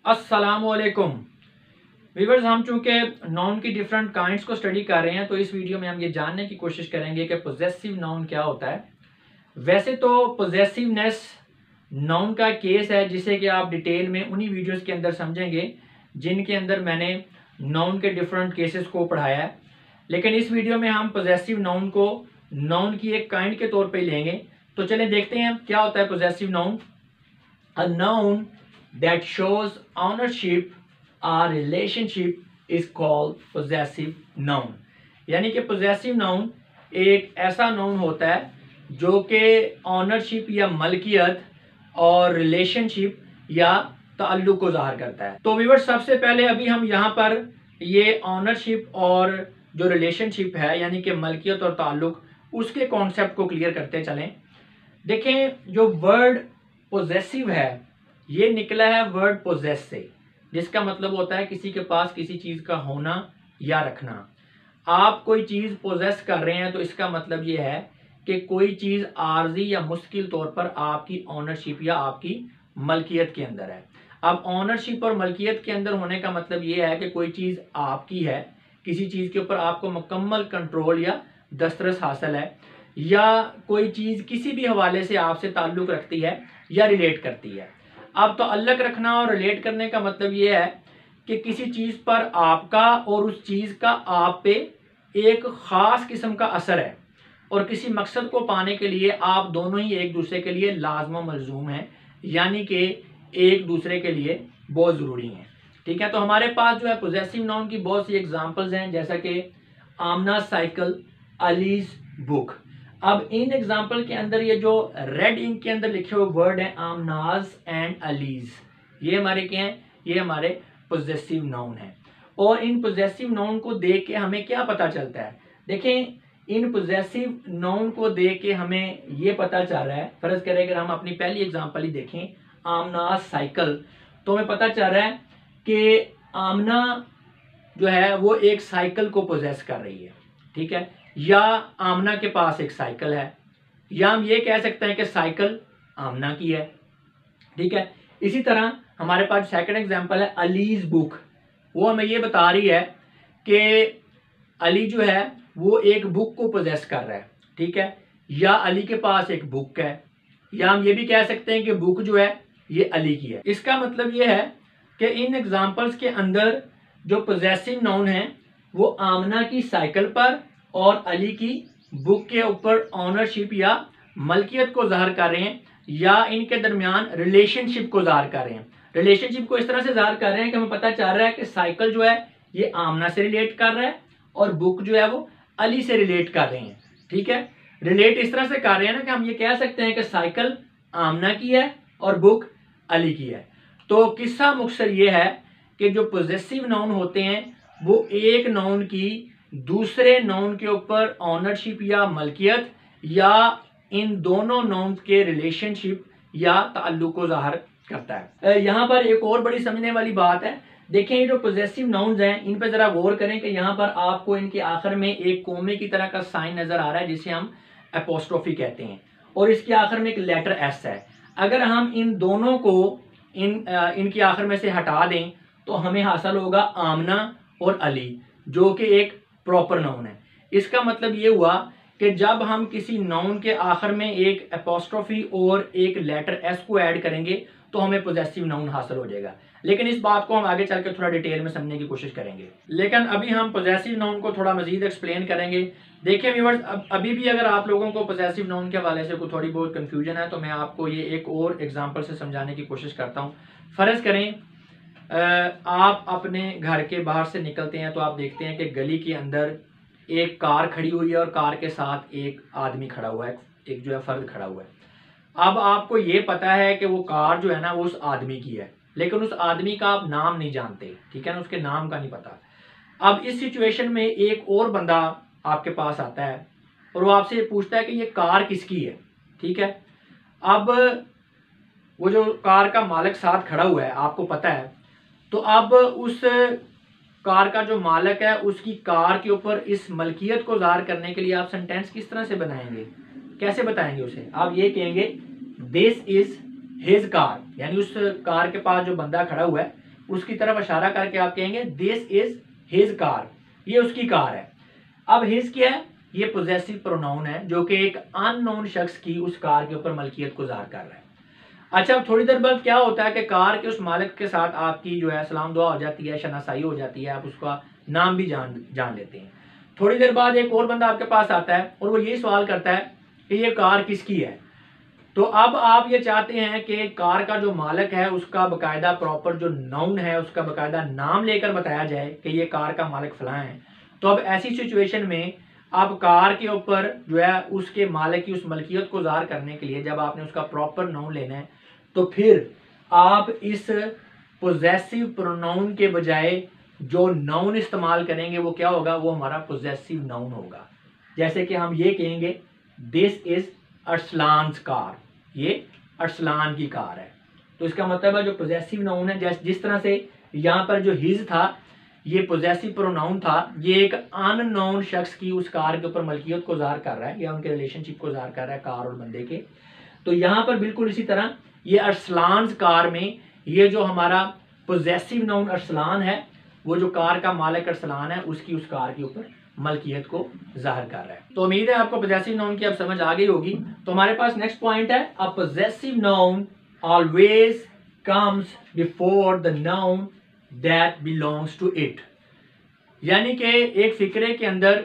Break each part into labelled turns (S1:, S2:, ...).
S1: अस्सलामुअलैकुम व्यूअर्स, हम चूंकि नाउन की डिफरेंट काइंड्स को स्टडी कर रहे हैं तो इस वीडियो में हम ये जानने की कोशिश करेंगे कि पोजेसिव नाउन क्या होता है। वैसे तो पोजेसिवनेस नाउन का केस है जिसे कि आप डिटेल में उन्हीं वीडियोस के अंदर समझेंगे जिनके अंदर मैंने नाउन के डिफरेंट केसेस को पढ़ाया है। लेकिन इस वीडियो में हम पोजेसिव नाउन को नाउन की एक काइंड के तौर पर लेंगे। तो चलें देखते हैं क्या होता है possessive noun. A noun that shows ownership or relationship is called possessive noun। यानी कि possessive noun एक ऐसा नाउन होता है जो कि ऑनरशिप या मलकियत और रिलेशनशिप या ताल्लुक को ज़ाहिर करता है। तो व्यूअर्स, सबसे पहले अभी हम यहाँ पर ये ऑनरशिप और जो रिलेशनशिप है यानी कि मलकियत और ताल्लुक, उसके कॉन्सेप्ट को क्लियर करते चलें। देखें, जो वर्ड पोजेसिव है ये निकला है वर्ड पोजेस से, जिसका मतलब होता है किसी के पास किसी चीज का होना या रखना। आप कोई चीज पोजेस कर रहे हैं तो इसका मतलब ये है कि कोई चीज आर्जी या मुश्किल तौर पर आपकी ऑनरशिप या आपकी मलकियत के अंदर है। अब ऑनरशिप और मलकियत के अंदर होने का मतलब ये है कि कोई चीज आपकी है, किसी चीज के ऊपर आपको मुकम्मल कंट्रोल या दस्तरस हासिल है, या कोई चीज किसी भी हवाले से आपसे ताल्लुक रखती है या रिलेट करती है। अब तो अलग रखना और रिलेट करने का मतलब ये है कि किसी चीज पर आपका और उस चीज का आप पे एक खास किस्म का असर है और किसी मकसद को पाने के लिए आप दोनों ही एक दूसरे के लिए लाजम मलजूम हैं, यानी कि एक दूसरे के लिए बहुत ज़रूरी हैं। ठीक है, तो हमारे पास जो है पोजेसिव नाउन की बहुत सी एग्जांपल्स हैं, जैसा कि आमना साइकिल, अलीज बुक। अब इन एग्जाम्पल के अंदर ये जो रेड इंक के अंदर लिखे हुए वर्ड हैं आमनाज एंड अलीज, ये हमारे क्या हैं? ये हमारे पोजेसिव नाउन है। और इन पोजेसिव नाउन को देख के हमें क्या पता चलता है? देखें, इन पोजेसिव नाउन को देख के हमें ये पता चल रहा है, फर्ज करें अगर हम अपनी पहली एग्जाम्पल ही देखें, आमनाज साइकिल, तो हमें पता चल रहा है कि आमना जो है वो एक साइकिल को पोजेस कर रही है। ठीक है, या आमना के पास एक साइकिल है, या हम ये कह सकते हैं कि साइकिल आमना की है। ठीक है, इसी तरह हमारे पास सेकंड एग्जांपल है अलीज बुक। वो हमें ये बता रही है कि अली जो है वो एक बुक को पोजेस कर रहा है। ठीक है, या अली के पास एक बुक है, या हम ये भी कह सकते हैं कि बुक जो है ये अली की है। इसका मतलब ये है कि इन एग्जाम्पल्स के अंदर जो पोजेसिव नाउन है वो आमना की साइकिल पर और अली की बुक के ऊपर ऑनरशिप या मलकियत को ज़ाहिर कर रहे हैं, या इनके दरमियान रिलेशनशिप को ज़ाहिर कर रहे हैं। रिलेशनशिप को इस तरह से ज़ाहिर कर रहे हैं कि हमें पता चल रहा है कि साइकिल जो है ये आमना से रिलेट कर रहा है और बुक जो है वो अली से रिलेट कर रहे हैं। ठीक है, रिलेट इस तरह से कर रहे हैं ना कि हम ये कह सकते हैं कि साइकिल आमना की है और बुक अली की है। तो किस्सा मुख्तसर ये है कि जो पोजेसिव नाउन होते हैं वो एक नाउन की दूसरे नाउन के ऊपर ऑनरशिप या मलकियत या इन दोनों नाउन के रिलेशनशिप या ताल्लुक को ज़ाहिर करता है। यहाँ पर एक और बड़ी समझने वाली बात है। देखें, ये जो पोजेसिव नाउन्स हैं इन पर ज़रा गौर करें कि यहाँ पर आपको इनके आखिर में एक कोमे की तरह का साइन नज़र आ रहा है जिसे हम एपोस्ट्रोफी कहते हैं, और इसके आखिर में एक लेटर एस है। अगर हम इन दोनों को इनके आखिर में से हटा दें तो हमें हासिल होगा आमना और अली, जो कि एक प्रॉपर नाउन है। इसका मतलब ये हुआ कि जब हम किसी नाउन के आखिर में एक एपोस्ट्रोफी और एक लेटर एस को ऐड करेंगे तो हमें पोजेसिव नाउन हासिल हो जाएगा। लेकिन इस बात को हम आगे चल के थोड़ा डिटेल में समझने की कोशिश करेंगे, लेकिन अभी हम पोजेसिव नाउन को थोड़ा मजीद एक्सप्लेन करेंगे। देखिए व्यूअर्स, अभी भी अगर आप लोगों को पोजेसिव नाउन के हवाले से कोई थोड़ी बहुत कंफ्यूजन है तो मैं आपको ये एक और एग्जांपल से समझाने की कोशिश करता हूँ। फर्ज करें आप अपने घर के बाहर से निकलते हैं तो आप देखते हैं कि गली के अंदर एक कार खड़ी हुई है और कार के साथ एक आदमी खड़ा हुआ है, एक जो है फर्द खड़ा हुआ है। अब आपको ये पता है कि वो कार जो है ना वो उस आदमी की है, लेकिन उस आदमी का आप नाम नहीं जानते। ठीक है ना, उसके नाम का नहीं पता। अब इस सिचुएशन में एक और बंदा आपके पास आता है और वो आपसे ये पूछता है कि ये कार किसकी है। ठीक है, अब वो जो कार का मालिक साथ खड़ा हुआ है आपको पता है, तो अब उस कार का जो मालिक है उसकी कार के ऊपर इस मलकियत को ज़ाहिर करने के लिए आप सेंटेंस किस तरह से बनाएंगे, कैसे बताएंगे उसे? आप ये कहेंगे दिस इज हिज कार, यानी उस कार के पास जो बंदा खड़ा हुआ है उसकी तरफ इशारा करके आप कहेंगे दिस इज हिज कार, ये उसकी कार है। अब हिज क्या है, ये पोजेसिव प्रोनाउन है जो कि एक अननोन शख्स की उस कार के ऊपर मलकियत को ज़ाहिर कर रहा है। अच्छा, अब थोड़ी देर बाद क्या होता है कि कार के उस मालिक के साथ आपकी जो है सलाम दुआ हो जाती है, शनासाई हो जाती है, आप उसका नाम भी जान लेते हैं। थोड़ी देर बाद एक और बंदा आपके पास आता है और वो ये सवाल करता है कि ये कार किसकी है। तो अब आप ये चाहते हैं कि कार का जो मालिक है उसका बकायदा प्रॉपर जो नाउन है उसका बकायदा नाम लेकर बताया जाए कि ये कार का मालिक फलां है। तो अब ऐसी सिचुएशन में आप कार के ऊपर जो है उसके मालिक की उस मलकियत को ज़ाहिर करने के लिए जब आपने उसका प्रॉपर नाउन लेना है तो फिर आप इस पोजेसिव प्रोनाउन के बजाय जो नाउन इस्तेमाल करेंगे वो क्या होगा, वो हमारा पोजेसिव नाउन होगा। जैसे कि हम ये कहेंगे दिस इज अरसलान्स कार, ये अरसलान की कार है। तो इसका मतलब है जो पोजेसिव नाउन है, जिस तरह से यहाँ पर जो हिज था ये पोजेसिव प्रोनाउन था, ये एक अननोन शख्स की उस कार के ऊपर मलकियत को ज़ाहिर कर रहा है या उनके रिलेशनशिप को ज़ाहिर कर रहा है कार और बंदे के। तो यहाँ पर बिल्कुल इसी तरह ये अरसलान्स कार में ये जो हमारा पोजेसिव नाउन अरसलान है वो जो कार का मालिक अरसलान है उसकी उस कार के ऊपर मलकियत को जाहिर कर रहा है। तो उम्मीद है आपको पोजेसिव नाउन की अब समझ आ गई होगी। तो हमारे पास नेक्स्ट पॉइंट है, a possessive noun always comes before the noun that belongs to it. यानी कि एक फिक्रे के अंदर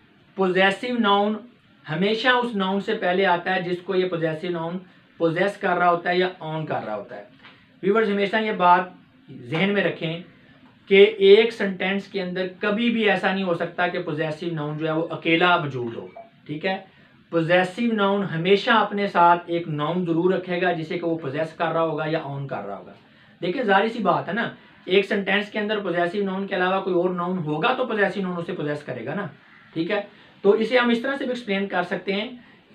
S1: पोजेसिव नाउन हमेशा उस नाउन से पहले आता है जिसको ये पोजेसिव नाउन पोजेस कर रहा होता है या ऑन कर रहा होता है। व्यूअर्स हमेशा ये बात जहन में रखें कि एक सेंटेंस के अंदर कभी भी ऐसा नहीं हो सकता कि पोजेसिव नाउन जो है वो अकेला मौजूद हो। ठीक है, पोजेसिव नाउन हमेशा अपने साथ एक नाउन जरूर रखेगा जिसे कि वो पोजेस कर रहा होगा या ऑन कर रहा होगा। देखिए जाहिर सी बात है ना, एक सेंटेंस के अंदर पोजेसिव नाउन के अलावा कोई और नाउन होगा तो पोजेसिव नाउन उसे पोजेस करेगा ना। ठीक है, तो इसे हम इस तरह से भी एक्सप्लेन कर सकते हैं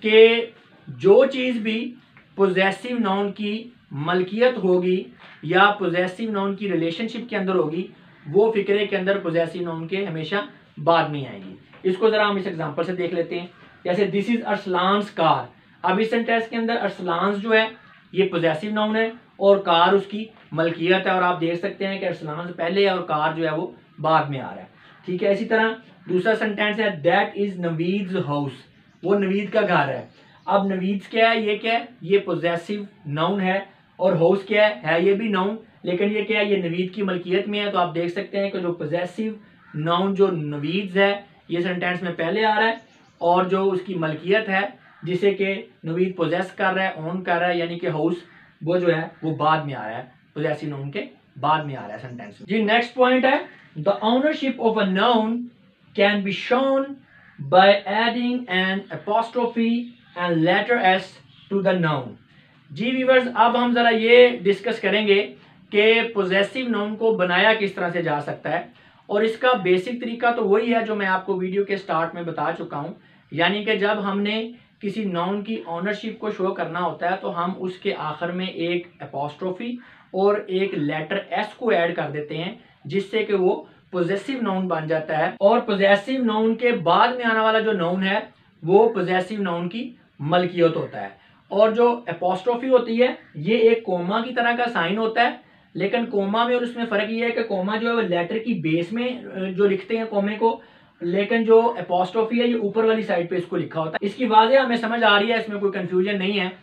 S1: कि जो चीज़ भी पोजेसिव नाउन की मलकियत होगी या पोजेसिव नाउन की रिलेशनशिप के अंदर होगी वो फिक्रे के अंदर पोजेसिव नाउन के हमेशा बाद में आएगी। इसको जरा हम इस एग्जांपल से देख लेते हैं। जैसे दिस इज अरसलान्स कार। अब इस सेंटेंस के अंदर अरसलान्स जो है ये पोजेसिव नाउन है और कार उसकी मलकियत है और आप देख सकते हैं कि अरसलान्स पहले है और कार जो है वो बाद में आ रहा है। ठीक है, इसी तरह दूसरा सेंटेंस है दैट इज नवीद्स हाउस, वो नवीद का घर है। अब नवीद क्या है, ये क्या है, ये पोजेसिव नाउन है और हाउस क्या है ये भी नाउन, लेकिन ये क्या है, ये नवीद की मलकियत में है। तो आप देख सकते हैं कि जो पोजेसिव नाउन जो नवीद है ये सेंटेंस में पहले आ रहा है और जो उसकी मलकियत है जिसे कि नवीद पोजेस कर रहा है, ऑन कर रहा है, यानी कि हाउस, वो जो है वो बाद में आ रहा है, पोजेसिव नाउन के बाद में आ रहा है सेंटेंस में। जी नेक्स्ट पॉइंट है, the ownership of a noun can be shown by adding an apostrophe and letter s to the noun. जी व्यूअर्स, अब हम जरा ये डिस्कस करेंगे कि पोजेसिव नाउन को बनाया किस तरह से जा सकता है और इसका बेसिक तरीका तो वही है जो मैं आपको वीडियो के स्टार्ट में बता चुका हूँ। यानी कि जब हमने किसी नाउन की ओनरशिप को शो करना होता है तो हम उसके आखिर में एक एपोस्ट्रोफी और एक लेटर एस को ऐड कर देते हैं जिससे कि वो पोजेसिव नाउन बन जाता है। और पोजेसिव नाउन के बाद में आने वाला जो नाउन है वो पोजेसिव नाउन की मलकियत होता है। और जो एपोस्ट्रोफी होती है ये एक कोमा की तरह का साइन होता है, लेकिन कोमा में और उसमें फ़र्क ये है कि कोमा जो है वो लेटर की बेस में जो लिखते हैं कोमे को, लेकिन जो एपोस्ट्रोफी है ये ऊपर वाली साइड पे इसको लिखा होता है। इसकी वाज़ेह हमें समझ आ रही है, इसमें कोई कंफ्यूजन नहीं है।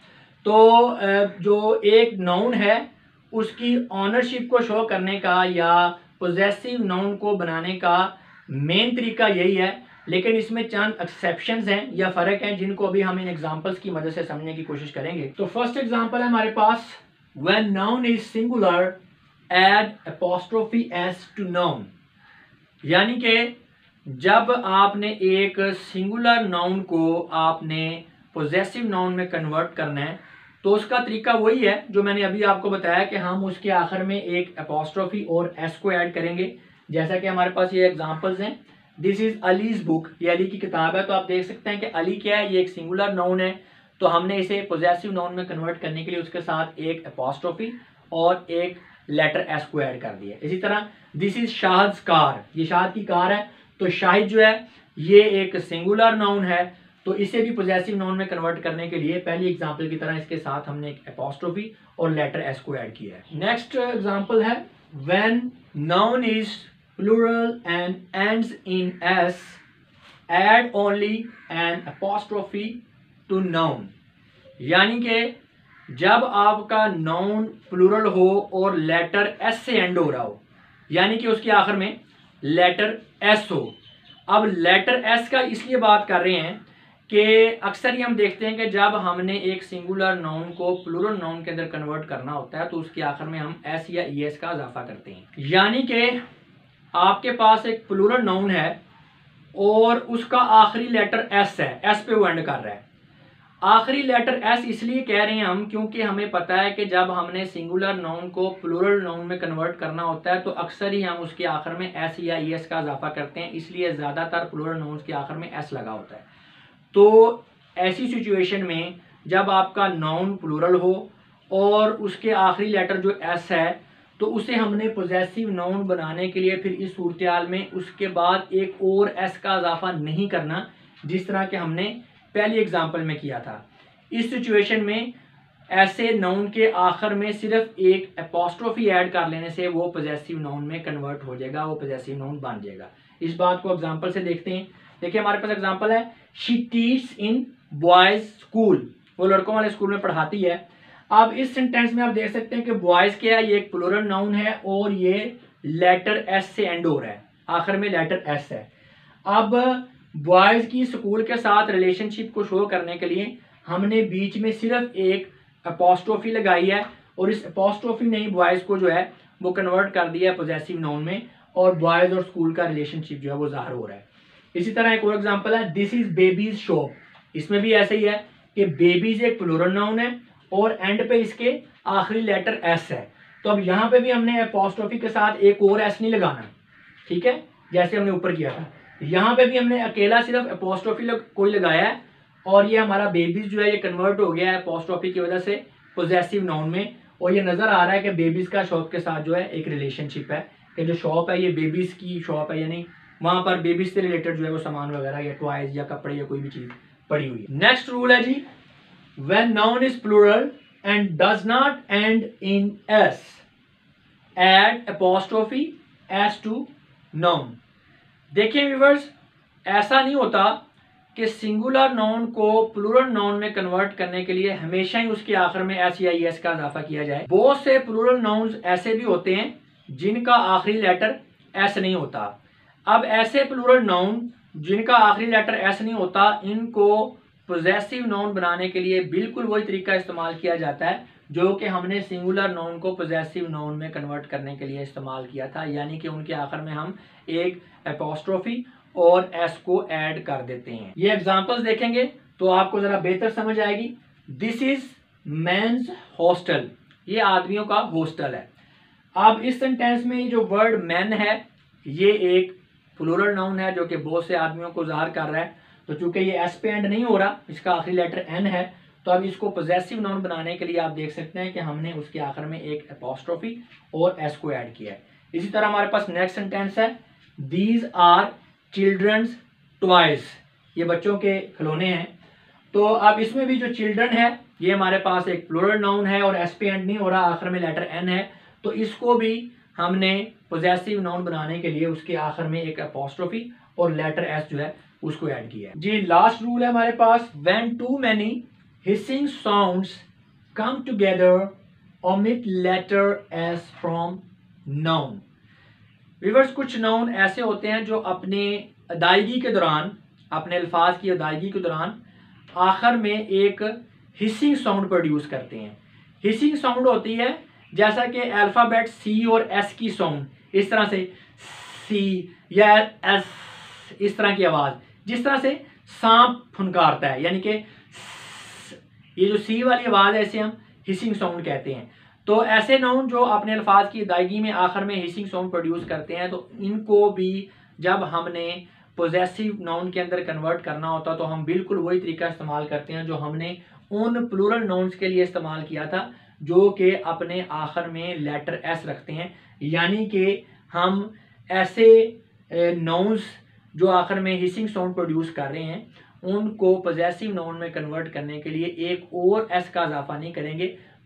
S1: तो जो एक नाउन है उसकी ऑनरशिप को शो करने का या पोजेसिव नाउन को बनाने का मेन तरीका यही है, लेकिन इसमें चंद एक्सेप्शंस हैं या फ़र्क हैं जिनको अभी हम इन एग्जांपल्स की मदद से समझने की कोशिश करेंगे। तो फर्स्ट एग्जांपल है हमारे पास, when noun is singular add apostrophe s to noun. यानी कि जब आपने एक सिंगुलर नाउन को आपने पोजेसिव नाउन में कन्वर्ट करना है तो उसका तरीका वही है जो मैंने अभी आपको बताया कि हम उसके आखिर में एक एपोस्ट्रोफी और एस को ऐड करेंगे। जैसा कि हमारे पास ये एग्जांपल्स हैं, दिस इज अलीज बुक, ये अली की किताब है। तो आप देख सकते हैं कि अली क्या है, ये एक सिंगुलर नाउन है, तो हमने इसे पोजेसिव नाउन में कन्वर्ट करने के लिए उसके साथ एक एपोस्ट्रोफी और एक लेटर एस को ऐड कर दिया। इसी तरह दिस इज शाहद्स कार, ये शाहद की कार है, तो शाहिद जो है ये एक सिंगुलर नाउन है, तो इसे भी पोजेसिव नाउन में कन्वर्ट करने के लिए पहली एग्जांपल की तरह इसके साथ हमने एक एपोस्ट्रोफी और लेटर एस को ऐड किया है। नेक्स्ट एग्जांपल है, when noun is plural and ends in s, add only an apostrophe to noun। यानी कि जब आपका नाउन प्लूरल हो और लेटर एस से एंड हो रहा हो, यानी कि उसके आखिर में लेटर एस हो। अब लेटर एस का इसलिए बात कर रहे हैं कि अक्सर ही हम देखते हैं कि जब हमने एक सिंगुलर नाउन को प्लूरल नाउन के अंदर कन्वर्ट करना होता है तो उसके आखिर में हम एस या ई एस का इजाफा करते हैं। यानी कि आपके पास एक प्लूरल नाउन है और उसका आखिरी लेटर एस है, एस पे वो एंड कर रहा है। आखिरी लेटर एस इसलिए कह रहे हैं हम क्योंकि हमें पता है कि जब हमने सिंगुलर नाउन को प्लूरल नाउन में कन्वर्ट करना होता है तो अक्सर ही हम उसके आखिर में एस या ई एस का इजाफा करते हैं, इसलिए ज़्यादातर प्लूरल नाउन्स के आखिर में एस लगा होता है। तो ऐसी सिचुएशन में जब आपका नाउन प्लूरल हो और उसके आखिरी लेटर जो एस है तो उसे हमने पोजेसिव नाउन बनाने के लिए फिर इस सूरत हाल में उसके बाद एक और एस का इजाफा नहीं करना, जिस तरह के हमने पहली एग्जांपल में किया था। इस सिचुएशन में ऐसे नाउन के आखिर में सिर्फ एक एपोस्ट्रोफी ऐड कर लेने से वो पोजेसिव नाउन में कन्वर्ट हो जाएगा, वो पोजेसिव नाउन बन जाएगा। इस बात को एग्जांपल से देखते हैं। देखिए हमारे पास एग्जांपल है, she teach in boys' school, वो लड़कों वाले स्कूल में पढ़ाती है। अब इस सेंटेंस में आप देख सकते हैं कि बॉयज क्या है, ये एक प्लूरल नाउन है और ये लेटर एस से एंड हो रहा है, आखिर में लेटर एस है। अब बॉयज की स्कूल के साथ रिलेशनशिप को शो करने के लिए हमने बीच में सिर्फ एक अपोस्ट्रोफी लगाई है और इस अपोस्ट्रोफी ने ही बॉयज को जो है वो कन्वर्ट कर दिया है पोजेसिव नाउन में और बॉयज और स्कूल का रिलेशनशिप जो है वो जाहिर हो रहा है। इसी तरह एक और एग्जांपल है, दिस इज बेबीज शॉप, इसमें भी ऐसे ही है कि बेबीज एक प्लूरल नाउन है और एंड पे इसके आखिरी लेटर एस है। तो अब यहाँ पे भी हमने अपोस्ट्रोफी के साथ एक और एस नहीं लगाना, ठीक है, जैसे हमने ऊपर किया था। यहाँ पे भी हमने अकेला सिर्फ अपोस्ट्रोफी कोई लगाया है और ये हमारा बेबीज जो है ये कन्वर्ट हो गया है अपोस्ट्रोफी की वजह से पोजेसिव नाउन में, और ये नजर आ रहा है कि बेबीज का शॉप के साथ जो है एक रिलेशनशिप है कि जो शॉप है ये बेबीज की शॉप है, यानी वहां पर बेबीज से रिलेटेड जो है वो सामान वगैरह या टॉयज या कपड़े या कोई भी चीज पड़ी हुई है। नेक्स्ट रूल है जी, when noun is plural and does not end in s, add apostrophe s to noun. देखिए व्यूअर्स, ऐसा नहीं होता कि सिंगुलर नाउन को प्लूरल नाउन में कन्वर्ट करने के लिए हमेशा ही उसके आखिर में एस या ई एस का इजाफा किया जाए। बहुत से प्लूरल नाउन्स ऐसे भी होते हैं जिनका आखिरी लेटर एस नहीं होता। अब ऐसे प्लूरल नाउन जिनका आखिरी लेटर एस नहीं होता, इनको पोजेसिव नाउन बनाने के लिए बिल्कुल वही तरीका इस्तेमाल किया जाता है जो कि हमने सिंगुलर नाउन को पोजेसिव नाउन में कन्वर्ट करने के लिए इस्तेमाल किया था, यानी कि उनके आखिर में हम एक एपोस्ट्रोफी और एस को ऐड कर देते हैं। ये एग्जांपल्स देखेंगे तो आपको जरा बेहतर समझ आएगी। दिस इज मेंस हॉस्टल, ये आदमियों का हॉस्टल है। अब इस सेंटेंस में जो वर्ड मैन है ये एक प्लूरल नाउन है जो कि बहुत से आदमियों को ज़ाहिर कर रहा है, तो चूंकि ये एस पे एंड नहीं हो रहा, इसका आखिरी लेटर एन है, तो अब इसको पोजेसिव नाउन बनाने के लिए आप देख सकते हैं कि हमने उसके आखिर में एक एपोस्ट्रोफी और एस को ऐड किया है। इसी तरह हमारे पास नेक्स्ट सेंटेंस है, दीज आर चिल्ड्रंस टॉयज, ये बच्चों के खिलौने हैं। तो अब इसमें भी जो चिल्ड्रन है ये हमारे पास एक प्लूरल नाउन है और एस पे एंड नहीं हो रहा, आखिर में लेटर एन है, तो इसको भी हमने पोजेसिव नाउन बनाने के लिए उसके आखिर में एक अपोस्ट्रोफी और लेटर एस जो है उसको ऐड किया है जी। लास्ट रूल है हमारे पास, when too many hissing sounds come together omit letter s from noun. Viewers, कुछ नाउन ऐसे होते हैं जो अपने अदायगी के दौरान, अपने अल्फाज की अदायगी के दौरान आखिर में एक हिसिंग साउंड प्रोड्यूस करते हैं। हिसिंग साउंड होती है जैसा कि अल्फाबेट सी और एस की साउंड, इस तरह से सी या एस, इस तरह की आवाज़, जिस तरह से सांप फुनकारता है, यानी कि ये जो सी वाली आवाज़ है इसे हम हिसिंग साउंड कहते हैं। तो ऐसे नाउन जो अपने अल्फाज की अदायगी में आखिर में हिसिंग साउंड प्रोड्यूस करते हैं, तो इनको भी जब हमने पोजेसिव नाउन के अंदर कन्वर्ट करना होता तो हम बिल्कुल वही तरीका इस्तेमाल करते हैं जो हमने उन प्लूरल नाउन्स के लिए इस्तेमाल किया था जो कि अपने आखिर में लेटर एस रखते हैं, यानी कि हम ऐसे नाउन्स जो आखिर में हिसिंग साउंड प्रोड्यूस कर रहे हैं उनको पोजेसिव नाउन में कन्वर्ट करने के लिए एक और एस का इजाफा नहीं करेंगे,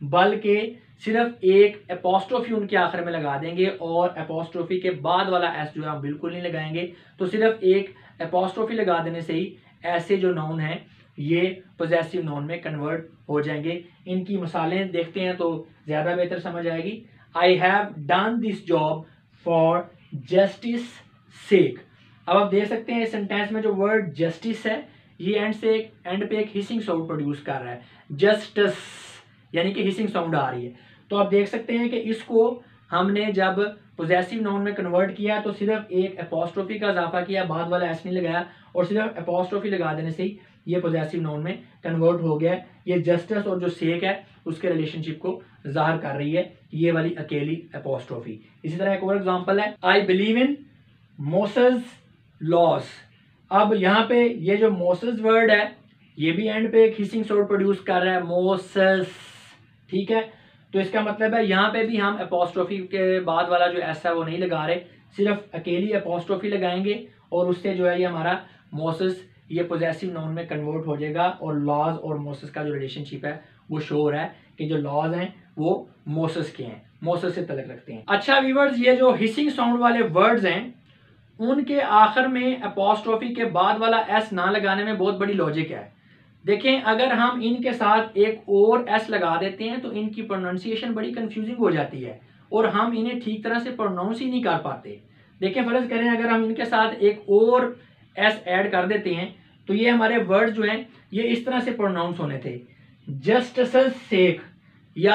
S1: बल्कि सिर्फ एक एपोस्ट्रोफी उनके आखिर में लगा देंगे और एपोस्ट्रोफी के बाद वाला एस जो है हम बिल्कुल नहीं लगाएंगे। तो सिर्फ एक एपोस्ट्रोफी लगा देने से ही ऐसे जो नाउन हैं ये पोजेसिव नाउन में कन्वर्ट हो जाएंगे। इनकी मिसालें देखते हैं तो ज़्यादा बेहतर समझ आएगी। I have done this job for justice' sake. अब आप देख सकते हैं इस सेंटेंस में जो वर्ड जस्टिस है ये एंड पे एक हिसिंग साउंड प्रोड्यूस कर रहा है, जस्टिस यानी कि हिसिंग साउंड आ रही है। तो आप देख सकते हैं कि इसको हमने जब पोजेसिव नाउन में कन्वर्ट किया तो सिर्फ एक एपोस्ट्रोफी का इजाफा किया, बाद वाला एस नहीं लगाया, और सिर्फ एपोस्ट्रोफी लगा देने से ही ये पोजेसिव नाउन में कन्वर्ट हो गया। ये जस्टिस और जो सेक है उसके रिलेशनशिप को जाहिर कर रही है ये वाली अकेली एपोस्ट्रोफी। इसी तरह एक और एग्जांपल है, I believe in Moses' laws. अब यहाँ पे ये जो मोसेस वर्ड है ये भी एंड पे एक हिसिंग साउंड प्रोड्यूस कर रहा है, मोसेस, ठीक है। तो इसका मतलब है यहाँ पे भी हम एपोस्ट्रोफी के बाद वाला जो एस है वो नहीं लगा रहे, सिर्फ अकेली एपोस्ट्रोफी लगाएंगे और उससे जो है ये हमारा मोसेस ये पोजेसिव नाउन में कन्वर्ट हो जाएगा। और लॉज और मोसेस का जो रिलेशनशिप है वो शो हो रहा है कि जो लॉज हैं वो मोसेस के हैं, मोसेस से तल्लुक रखते हैं। अच्छा व्यूअर्स, ये जो हिसिंग साउंड वाले वर्ड्स हैं उनके आखिर में एपोस्ट्रोफी के बाद वाला एस ना लगाने में बहुत बड़ी लॉजिक है। देखें, अगर हम इनके साथ एक और एस लगा देते हैं तो इनकी प्रोनाउंसिएशन बड़ी कंफ्यूजिंग हो जाती है और हम इन्हें ठीक तरह से प्रोनाउंस ही नहीं कर पाते। देखें, फर्ज करें अगर हम इनके साथ एक और एस ऐड कर देते हैं तो ये हमारे वर्ड जो हैं ये इस तरह से प्रोनाउंस होने थे, जस्टिस सेक या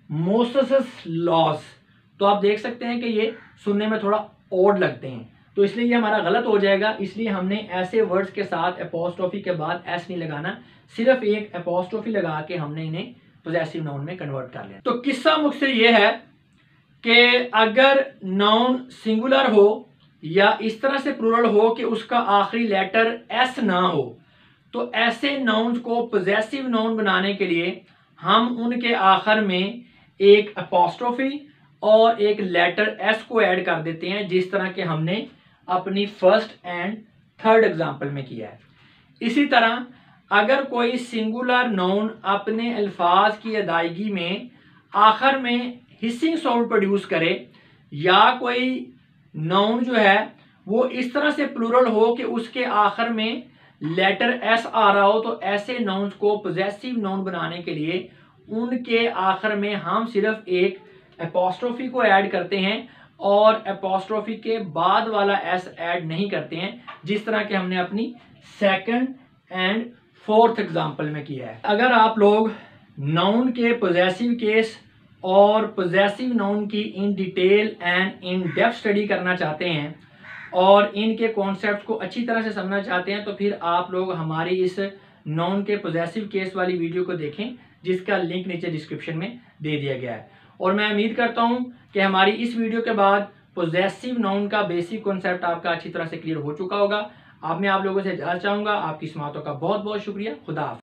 S1: मोसेस लॉस। तो आप देख सकते हैं कि ये सुनने में थोड़ा ऑड लगते हैं, तो इसलिए ये हमारा गलत हो जाएगा। इसलिए हमने ऐसे वर्ड्स के साथ एपोस्ट्रोफी के बाद एस नहीं लगाना, सिर्फ एक एपोस्ट्रोफी लगा के हमने इन्हें पोजेसिव नाउन में कन्वर्ट कर लिया। तो किस्सा मुझसे ये है कि अगर नाउन सिंगुलर हो या इस तरह से प्लूरल हो कि उसका आखिरी लेटर एस ना हो तो ऐसे नाउन्स को पोजेसिव नाउन बनाने के लिए हम उनके आखिर में एक एपोस्ट्रोफी और एक लेटर एस को ऐड कर देते हैं, जिस तरह के हमने अपनी फर्स्ट एंड थर्ड एग्जाम्पल में किया है। इसी तरह अगर कोई सिंगुलर नाउन अपने अल्फाज की अदायगी में आखिर में हिसिंग साउंड प्रोड्यूस करे या कोई नाउन जो है वो इस तरह से प्लूरल हो कि उसके आखिर में लेटर एस आ रहा हो, तो ऐसे नाउन्स को पोजेसिव नाउन बनाने के लिए उनके आखिर में हम सिर्फ एक एपोस्ट्रोफी को ऐड करते हैं और एपोस्ट्रोफी के बाद वाला एस ऐड नहीं करते हैं, जिस तरह के हमने अपनी सेकंड एंड फोर्थ एग्जांपल में किया है। अगर आप लोग नाउन के पोजेसिव केस और पोजेसिव नाउन की in detail and in depth study करना चाहते हैं और इनके कॉन्सेप्ट को अच्छी तरह से समझना चाहते हैं तो फिर आप लोग हमारी इस नाउन के पोजेसिव केस वाली वीडियो को देखें, जिसका लिंक नीचे डिस्क्रिप्शन में दे दिया गया है। और मैं उम्मीद करता हूं कि हमारी इस वीडियो के बाद पोजेसिव नाउन का बेसिक कॉन्सेप्ट आपका अच्छी तरह से क्लियर हो चुका होगा। अब मैं आप लोगों से इजाज़त चाहूँगा। आपकी समाअतों का बहुत बहुत शुक्रिया। खुदा हाफ़िज़।